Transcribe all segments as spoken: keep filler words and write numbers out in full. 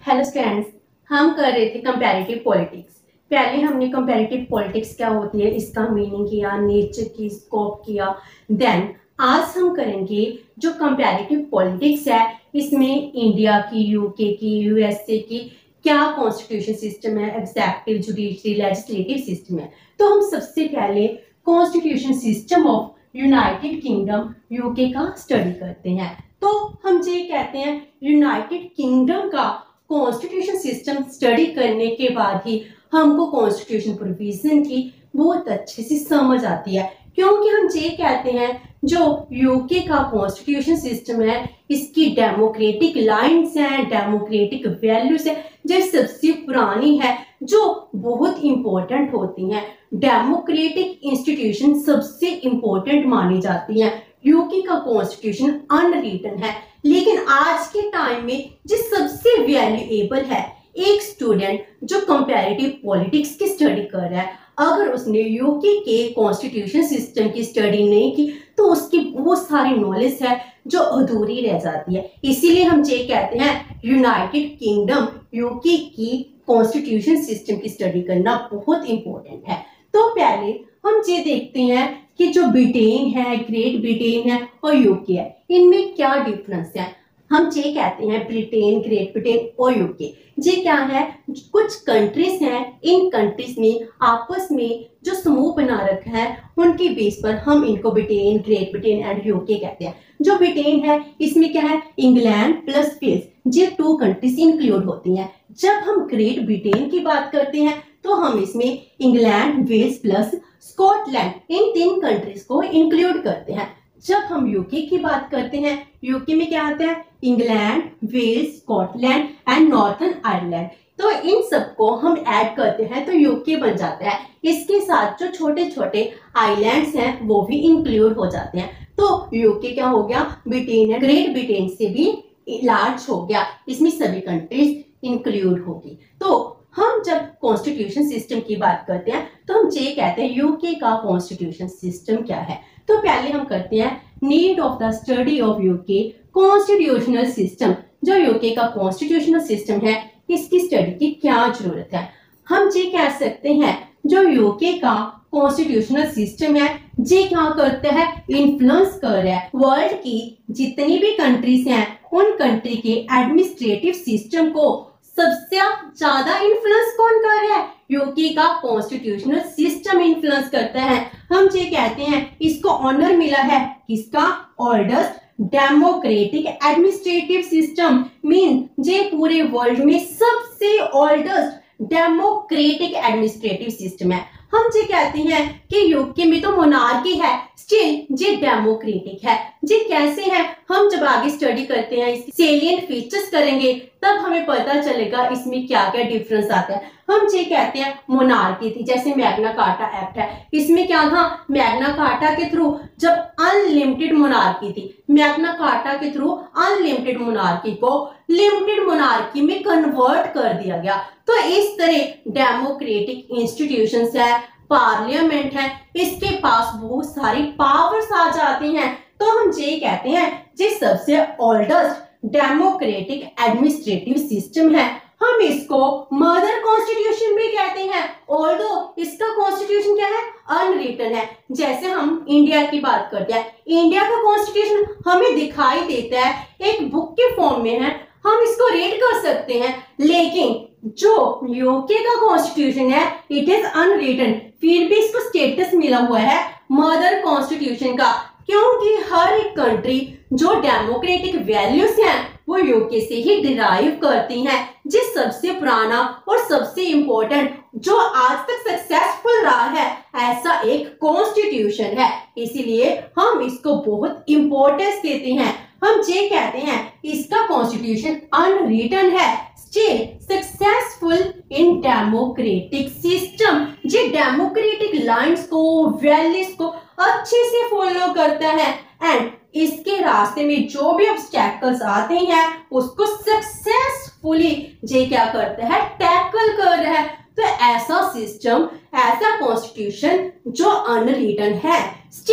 Hello students, हम कर रहे थे कंपैरेटिव पॉलिटिक्स। पहले हमने कंपैरेटिव पॉलिटिक्स क्या होती है इसका मीनिंग किया, नेचर की स्कोप किया। देन आज हम करेंगे जो कंपैरेटिव पॉलिटिक्स है, इसमें इंडिया की, यूके की, यूएसए की क्या कॉन्स्टिट्यूशन सिस्टम है, एग्जेक्टिव, जुडिशरी, लेजिस्लेटिव सिस्टम है। तो हम सबसे पहले constitution system of United Kingdom UK का स्टडी करते हैं। तो हम ये कहते हैं यूनाइटेड किंगडम का कॉन्स्टिट्यूशन सिस्टम स्टडी करने के बाद ही हमको कॉन्स्टिट्यूशन प्रोविजन की बहुत अच्छे से समझ आती है, क्योंकि हम ये कहते हैं जो यूके का कॉन्स्टिट्यूशन सिस्टम है इसकी डेमोक्रेटिक लाइंस हैं, डेमोक्रेटिक वैल्यूज है जो सबसे पुरानी है, जो बहुत इंपॉर्टेंट होती हैं। डेमोक्रेटिक इंस्टीट्यूशन सबसे इंपॉर्टेंट मानी जाती हैं। यूके का कॉन्स्टिट्यूशन अनरिटन है, लेकिन आज के टाइम में जो सबसे वैल्यूएबल है एक स्टूडेंट जो कंपैरेटिव पॉलिटिक्स की स्टडी कर रहा है, अगर उसने यूके के कॉन्स्टिट्यूशन सिस्टम की स्टडी नहीं की तो उसकी बहुत सारी नॉलेज है जो अधूरी रह जाती है। इसीलिए हम ये कहते हैं यूनाइटेड किंगडम यूके की कॉन्स्टिट्यूशन सिस्टम की स्टडी करना बहुत इंपॉर्टेंट है। तो पहले हम ये देखते हैं कि जो ब्रिटेन है, ग्रेट ब्रिटेन है और यूके है, इनमें क्या डिफरेंस है। हम ये कहते हैं ब्रिटेन, ग्रेट ब्रिटेन और यूके, ये क्या है, कुछ कंट्रीज हैं, इन कंट्रीज में आपस में जो समूह बना रखा है उनके बेस पर हम इनको Britain, Great Britain and UK कहते हैं। जो ब्रिटेन है इसमें क्या है, इंग्लैंड प्लस वेल्स, ये टू कंट्रीज इंक्लूड होती हैं। जब हम ग्रेट ब्रिटेन की बात करते हैं तो हम इसमें इंग्लैंड, वेल्स प्लस स्कॉटलैंड, इन तीन कंट्रीज को इंक्लूड करते हैं। जब हम यूके की बात करते हैं, यूके में क्या आता है, England, Wales, Scotland and Northern Ireland, तो इन सबको हम ऐड करते हैं तो यूके बन जाता है। इसके साथ जो छोटे छोटे आइलैंड्स हैं वो भी इंक्लूड हो जाते हैं। तो यूके क्या हो गया, ब्रिटेन है, ग्रेट ब्रिटेन से भी लार्ज हो गया, इसमें सभी कंट्रीज इंक्लूड होगी। तो हम जब कॉन्स्टिट्यूशन सिस्टम की बात करते हैं तो हम ये कहते हैं यूके का कॉन्स्टिट्यूशन सिस्टम क्या है। तो पहले हम करते हैं need of the study of UK constitutional system. जो यूके का कॉन्स्टिट्यूशनल सिस्टम है इसकी स्टडी की क्या जरूरत है। हम ये कह सकते हैं जो यूके का कॉन्स्टिट्यूशनल सिस्टम है ये क्या करता है, इन्फ्लुएंस कर रहा है वर्ल्ड की जितनी भी कंट्रीज हैं उन कंट्री के एडमिनिस्ट्रेटिव सिस्टम को। सबसे ज्यादा इन्फ्लुएंस कौन कर रहा है, यूके का कॉन्स्टिट्यूशनल सिस्टम इन्फ्लुएंस करता है। हम ये कहते हैं इसको ऑनर मिला है किसका, oldest democratic administrative system, mean ये पूरे वर्ल्ड में सबसे ओल्डेस्ट डेमोक्रेटिक एडमिनिस्ट्रेटिव सिस्टम है। हम ये कहते हैं कि यूके में तो मोनार्की है, स्टिल ये डेमोक्रेटिक है। ये कैसे है, हम जब आगे स्टडी करते हैं इसके सेलिएंट फीचर्स करेंगे तब हमें पता चलेगा इसमें क्या क्या डिफरेंस आता है। हम ये कहते हैं मोनार्की थी, जैसे मैग्ना कार्टा एक्ट है, इसमें क्या था, मैग्ना कार्टा के थ्रू जब अनलिमिटेड मोनार्की थी, मैग्ना कार्टा के थ्रू अनलिमिटेड मोनार्की को लिमिटेड मोनार्की में कन्वर्ट कर दिया गया। तो इस तरह डेमोक्रेटिक इंस्टीट्यूशंस है, पार्लियामेंट है, इसके पास बहुत सारी पावर्स आ जाती हैं। तो हम ये कहते हैं ये सबसे ओल्डेस्ट डेमोक्रेटिक एडमिनिस्ट्रेटिव सिस्टम है। हम इसको मदर कॉन्स्टिट्यूशन भी कहते हैं, ऑल्दो इसका कॉन्स्टिट्यूशन क्या है, अनरिटन है। जैसे हम इंडिया की बात करते हैं, इंडिया का कॉन्स्टिट्यूशन हमें दिखाई देता है एक बुक के फॉर्म में है, हम इसको रीड कर सकते हैं, लेकिन जो यूके का कॉन्स्टिट्यूशन है इट इज अनरिटन, फिर भी इसको स्टेटस मिला हुआ है मदर कॉन्स्टिट्यूशन का, क्योंकि हर एक कंट्री जो डेमोक्रेटिक वैल्यूज हैं वो यूके से ही डिराइव करती हैं। जिस सबसे पुराना और सबसे इंपॉर्टेंट जो आज तक सक्सेसफुल रहा है ऐसा एक कॉन्स्टिट्यूशन है, इसीलिए हम इसको बहुत इंपॉर्टेंस देते हैं। हम ये कहते हैं इसका कॉन्स्टिट्यूशन अनरिटन है, still successful in democratic system. ये डेमोक्रेटिक लाइंस को, वैल्यूज को अच्छे से फॉलो करता है एंड इसके रास्ते में जो भी ऑब्स्टैकल्स आते हैं उसको सक्सेसफुली ये क्या करता है, टैकल कर रहा है। तो ऐसा सिस्टम, ऐसा कॉन्स्टिट्यूशन जो अनरिटन है, स्टिल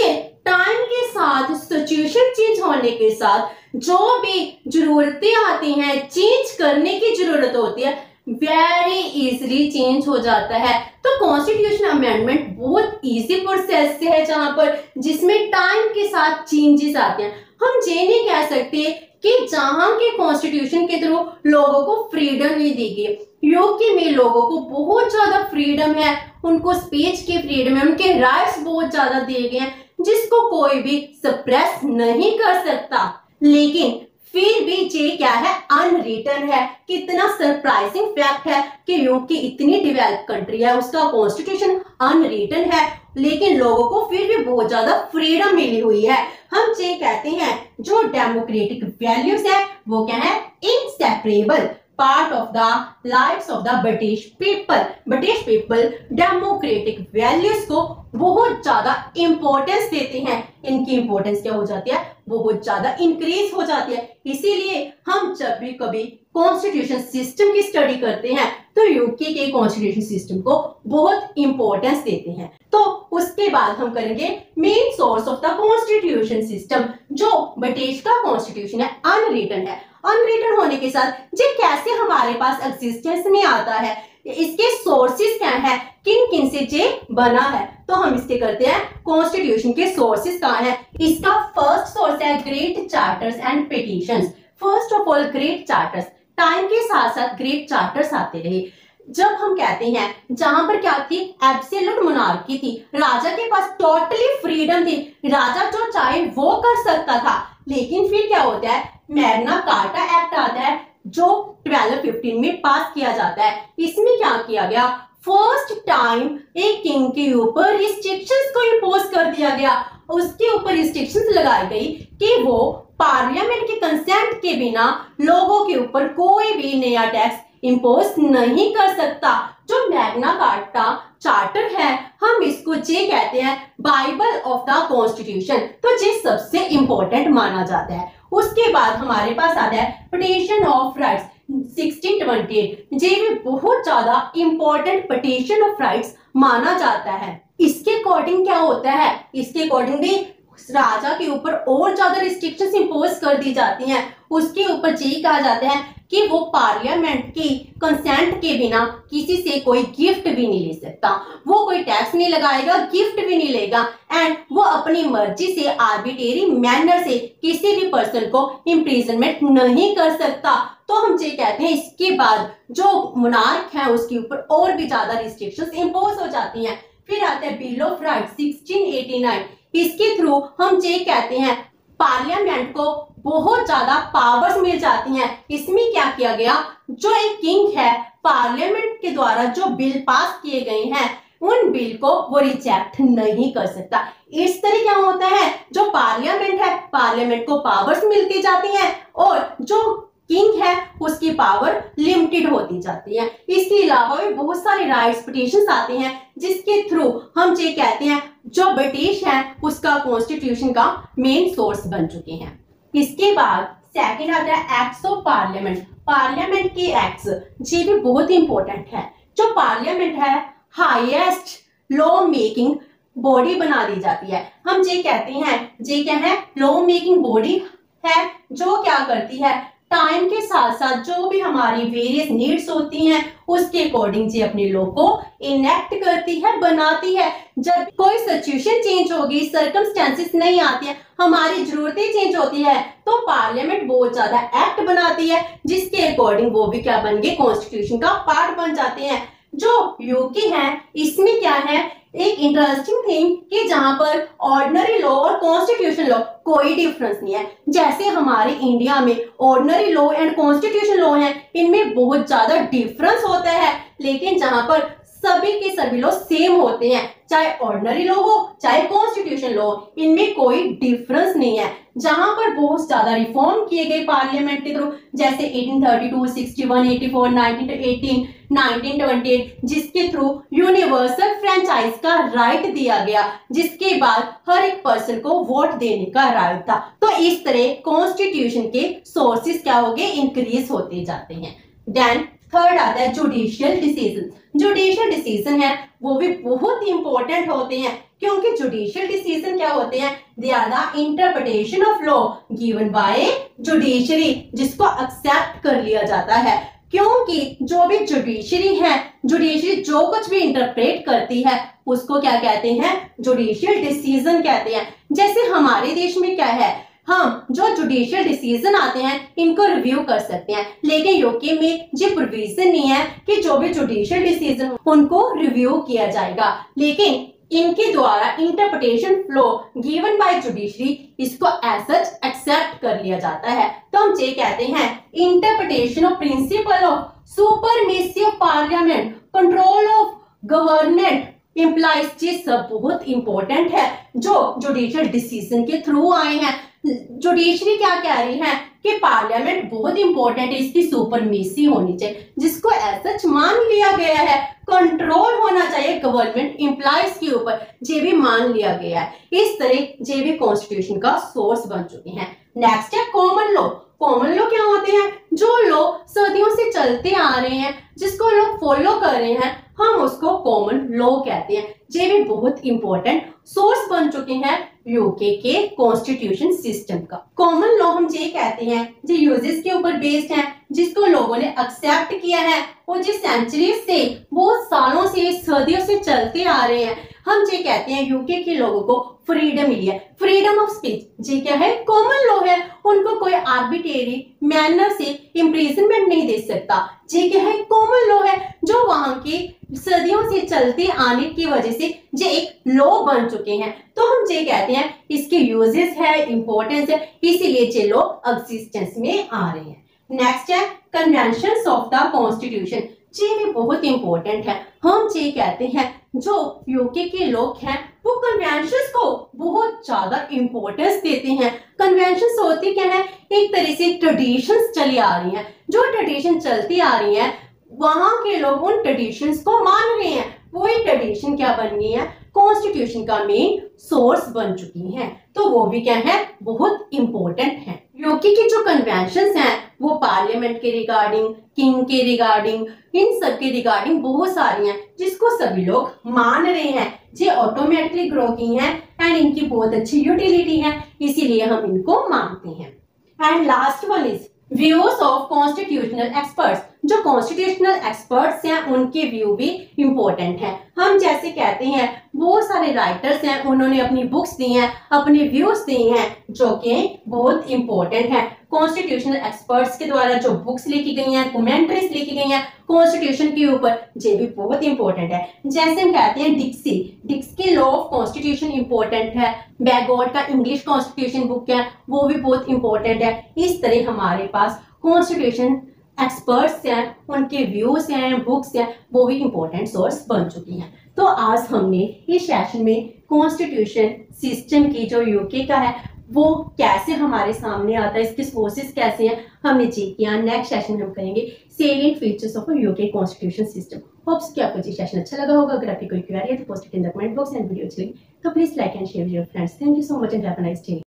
टाइम के साथ, सिचुएशन चेंज होने के साथ जो भी जरूरतें आती हैं, चेंज करने की जरूरत होती है, वेरी इजीली चेंज हो जाता है। तो कॉन्स्टिट्यूशन अमेंडमेंट बहुत इजी प्रोसेस है जहां पर जिसमें टाइम के साथ चेंजेस आते हैं। हम ये नहीं कह सकते कि जहां के कॉन्स्टिट्यूशन के थ्रू लोगों को फ्रीडम नहीं दी गई, यूके में लोगों को बहुत ज्यादा फ्रीडम है, उनको स्पीच की फ्रीडम है, उनके राइट्स बहुत ज्यादा दिए गए हैं जिसको कोई भी सप्रेस नहीं कर सकता। लेकिन फिर भी ये क्या है, अनरिटन है। कितना सरप्राइजिंग फैक्ट है कि यूके इतनी डेवलप कंट्री है, उसका कॉन्स्टिट्यूशन अनरिटन है, लेकिन लोगों को फिर भी बहुत ज्यादा फ्रीडम मिली हुई है। हम ये कहते हैं जो डेमोक्रेटिक वैल्यूज है वो क्या है, inseparable part of the lives of the British people. British people democratic values को बहुत ज्यादा इंपॉर्टेंस देते हैं। इनकी इंपॉर्टेंस क्या हो जाती है, बहुत ज्यादा इंक्रीज हो जाती है। इसीलिए हम जब भी कभी कॉन्स्टिट्यूशन सिस्टम की स्टडी करते हैं तो यूके के कॉन्स्टिट्यूशन सिस्टम को बहुत इंपॉर्टेंस देते हैं। तो उसके बाद हम करेंगे main source of the constitution system. जो ब्रिटिश का कॉन्स्टिट्यूशन है अनरिटन है, अनरिटन होने के साथ ये कैसे हमारे पास एग्जिस्टेंस में आता है, इसके सोर्सेस क्या है, किन किन से ये बना है, तो हम इसके करते हैं कॉन्स्टिट्यूशन के सोर्सेस कहाँ है। इसका फर्स्ट सोर्स है great charters and petitions. First of all great charters, time के साथ साथ ग्रेट चार्टर्स आते रहे। जब हम कहते हैं जहां पर क्या थी, एब्सोल्यूट मोनार्की थी, राजा के पास टोटली फ्रीडम थी, राजा जो चाहे वो कर सकता था। लेकिन फिर क्या होता है, मैग्ना कार्टा एक्ट आता है जो ट्वेल्व फिफ्टीन में पास किया जाता है। इसमें क्या किया गया, फर्स्ट टाइम एक किंग के ऊपर रिस्ट्रिक्शंस को इंपोज कर दिया गया। उसके ऊपर रिस्ट्रिक्शंस लगाई गई कि वो पार्लियामेंट के कंसेंट के बिना लोगों के ऊपर कोई भी नया टैक्स इंपोज नहीं कर सकता। जो मैग्ना कार्टा चार्टर है, हम इसको जे कहते हैं बाइबल ऑफ द कॉन्स्टिट्यूशन, तो ये सबसे इंपॉर्टेंट माना जाता है। उसके बाद हमारे पास आता है petition of rights sixteen twenty eight. ये भी बहुत ज्यादा इंपॉर्टेंट पिटिशन ऑफ राइट्स माना जाता है। इसके अकॉर्डिंग क्या होता है, इसके अकॉर्डिंग भी राजा के ऊपर और ज्यादा रिस्ट्रिक्शंस इंपोज कर दी जाती हैं। उसके ऊपर ये कहा जाता है कि वो पार्लियामेंट की कंसेंट के बिना किसी से कोई गिफ्ट भी नहीं ले सकता, वो कोई टैक्स नहीं लगाएगा, गिफ्ट भी नहीं लेगा, एंड वो अपनी मर्जी से आर्बिट्रेरी मैनर से किसी भी पर्सन को इम्प्रिजनमेंट नहीं कर सकता। तो हम ये कहते हैं इसके बाद जो मोनार्क है उसके ऊपर और भी ज्यादा रिस्ट्रिक्शंस इंपोज हो जाती हैं। फिर आता है bill of rights sixteen eighty nine. इसके थ्रू हम ये कहते हैं पार्लियामेंट को बहुत ज्यादा पावर्स मिल जाती हैं। इसमें क्या किया गया, जो एक किंग है, पार्लियामेंट के द्वारा जो बिल पास किए गए हैं उन बिल को वो रिजेक्ट नहीं कर सकता। इस तरह क्या होता है, जो पार्लियामेंट है, पार्लियामेंट को पावर्स मिलती जाती हैं और जो किंग है उसकी पावर लिमिटेड होती जाती है। इसके अलावा भी बहुत सारे राइट्स पिटिशंस आते हैं जिसके थ्रू हम ये कहते हैं जो ब्रिटिश है उसका कॉन्स्टिट्यूशन का मेन सोर्स बन चुके हैं। इसके बाद सेकंड आता है एक्ट्स ऑफ पार्लियामेंट। पार्लियामेंट के एक्ट्स ये भी बहुत इंपॉर्टेंट है। जो पार्लियामेंट है हाईएस्ट लॉ मेकिंग बॉडी बना दी जाती है। हम ये कहते हैं ये क्या है, लॉ मेकिंग बॉडी है जो क्या करती है, टाइम के साथ साथ जो भी हमारी वेरियस नीड्स होती हैं उसके अकॉर्डिंग जी अपने लॉ को इनेक्ट करती है, बनाती है। जब कोई सिचुएशन चेंज होगी, सर्कमस्टेंसेस नहीं आती है, हमारी जरूरतें चेंज होती है, तो पार्लियामेंट बहुत ज्यादा एक्ट बनाती है जिसके अकॉर्डिंग वो भी क्या बन गए, कॉन्स्टिट्यूशन का पार्ट बन जाते हैं। जो यूके है इसमें क्या है, एक इंटरेस्टिंग थिंग कि जहां पर ऑर्डिनरी लॉ और कॉन्स्टिट्यूशन लॉ कोई डिफरेंस नहीं है। जैसे हमारे इंडिया में ordinary law and constitution law है, इनमें बहुत ज्यादा डिफरेंस होता है, लेकिन जहां पर सभी के सभी लॉ सेम होते हैं, चाहे ऑर्डिनरी लॉ हो चाहे कॉन्स्टिट्यूशन लॉ, इनमें कोई डिफरेंस नहीं है। जहां पर बहुत ज्यादा रिफॉर्म किए गए पार्लियामेंट के थ्रू, जैसे eighteen thirty two, sixty one, eighty four, nineteen eighteen, nineteen twenty eight, जिसके थ्रू यूनिवर्सल फ्रेंचाइज का राइट दिया गया, जिसके बाद हर एक पर्सन को वोट देने का राइट था। तो इस तरह कॉन्स्टिट्यूशन के सोर्सेस क्या हो गए, इंक्रीज होते जाते हैं। देन थर्ड आता है जुडिशियल डिसीजन। जुडिशियल डिसीजन है वो भी बहुत इंपॉर्टेंट होते हैं। क्योंकि जुडिशियल डिसीजन क्या होते हैं, they are the interpretation of law given by judiciary, जिसको एक्सेप्ट कर लिया जाता है। क्योंकि जो भी जुडिशरी है, जुडिशरी जो कुछ भी इंटरप्रेट करती है उसको क्या कहते हैं, जुडिशियल डिसीजन कहते हैं। जैसे हमारे देश में क्या है, हम जो जुडिशियल डिसीजन आते हैं इनको रिव्यू कर सकते हैं, लेकिन यूके में ये प्रोविजन नहीं है कि जो भी जुडिशियल डिसीजन उनको रिव्यू किया जाएगा, लेकिन इनके द्वारा interpretation flow given by judiciary इसको एज सच एक्सेप्ट कर लिया जाता है। तो हम ये कहते हैं interpretation of principle of supremacy of parliament, control of government employees, ये सब बहुत इंपॉर्टेंट है जो जुडिशियल डिसीजन के थ्रू आए हैं। जुडिशरी क्या कह रही है कि पार्लियामेंट बहुत इंपॉर्टेंट है, इसकी सुपरमेसी होनी चाहिए, जिसको एज सच मान लिया गया है। कंट्रोल होना चाहिए गवर्नमेंट इंप्लाइज के ऊपर, ये भी मान लिया गया है। इस तरह ये भी कॉन्स्टिट्यूशन का सोर्स बन चुके हैं। नेक्स्ट है कॉमन लॉ। कॉमन लॉ क्या होते हैं, जो लॉ सदियों से चलते आ रहे हैं, जिसको लोग फॉलो कर रहे हैं, हम उसको कॉमन लॉ कहते हैं। ये भी बहुत इंपॉर्टेंट सोर्स बन चुके हैं यूके के कॉन्स्टिट्यूशन सिस्टम का। कॉमन लॉ हम ये कहते हैं जो यूजेस के ऊपर बेस्ड है, जिसको लोगों ने एक्सेप्ट किया है और जिस सेंचुरी से, बहुत सालों से, सदियों से चलते आ रहे हैं। हम ये कहते हैं यूके के लोगों को फ्रीडम मिली है, फ्रीडम ऑफ स्पीच। ये क्या है, कॉमन लॉ है। उनको कोई आर्बिट्रेरी मैनर से इम्प्रिजनमेंट नहीं दे सकता। ये क्या है, कॉमन लॉ है, जो वहां के सदियों से चलते आने की वजह से ये एक लॉ बन चुके हैं। तो हम ये कहते हैं इसके यूजेस है, इंपॉर्टेंस है, इसीलिए ये लॉ एग्जिस्टेंस में आ रहे हैं। नेक्स्ट है कन्वेंशन ऑफ द कॉन्स्टिट्यूशन। ये भी बहुत इंपॉर्टेंट है। हम ये कहते हैं जो यूके के लोग हैं वो कन्वेंशंस को बहुत ज्यादा इंपॉर्टेंस देते हैं। कन्वेंशंस होती क्या है, एक तरह से ट्रेडिशंस चली आ रही हैं, जो ट्रेडिशन चलती आ रही हैं वहां के लोग उन ट्रेडिशंस को मान रहे हैं। वही ट्रेडिशन क्या बन गई है, कॉन्स्टिट्यूशन का मेन सोर्स बन चुकी हैं। तो वो भी क्या है, बहुत इंपॉर्टेंट है। यूके की जो कन्वेंशंस हैं वो पार्लियामेंट के रिगार्डिंग, किंग के रिगार्डिंग, इन सब के रिगार्डिंग बहुत सारी हैं, जिसको सभी लोग मान रहे हैं। ये ऑटोमेटिकली ग्रो की हैं एंड इनकी बहुत अच्छी यूटिलिटी है, इसीलिए हम इनको मानते हैं। And last one is views of constitutional experts. जो कॉन्स्टिट्यूशनल एक्सपर्ट्स हैं उनके व्यू भी इंपॉर्टेंट हैं। हम जैसे कहते हैं बहुत सारे राइटर्स हैं, उन्होंने अपनी बुक्स दी हैं, अपने व्यूज दिए हैं, जो कि बहुत इंपॉर्टेंट है। कॉन्स्टिट्यूशनल एक्सपर्ट्स के द्वारा जो बुक्स लिखी गई हैं, कमेंट्रीज लिखी गई हैं कॉन्स्टिट्यूशन के ऊपर, ये भी बहुत इंपॉर्टेंट है। जैसे हम कहते हैं डिक्सी, डिक्स के लॉ ऑफ कॉन्स्टिट्यूशन इंपॉर्टेंट है। बैगॉट का इंग्लिश कॉन्स्टिट्यूशन बुक है, वो भी बहुत इंपॉर्टेंट है। इस तरह हमारे पास कॉन्स्टिट्यूशन एक्सपर्ट्स हैं, उनके व्यूज हैं, बुक्स हैं, वो भी इंपॉर्टेंट सोर्स बन चुकी हैं। तो आज हमने इस सेशन में कॉन्स्टिट्यूशन सिस्टम की जो यूके का है वो कैसे हमारे सामने आता है, इसके सोर्सेस कैसे हैं, हमने चेक किया। नेक्स्ट सेशन में हम करेंगे salient features of UK constitution system. Hopes कि आपको ये सेशन अच्छा लगा होगा। अगर आपकी कोई क्वेरी है तो post it in the comment box and video अच्छी लगी तो please like and share with your friends. Thank you so much and have a nice day.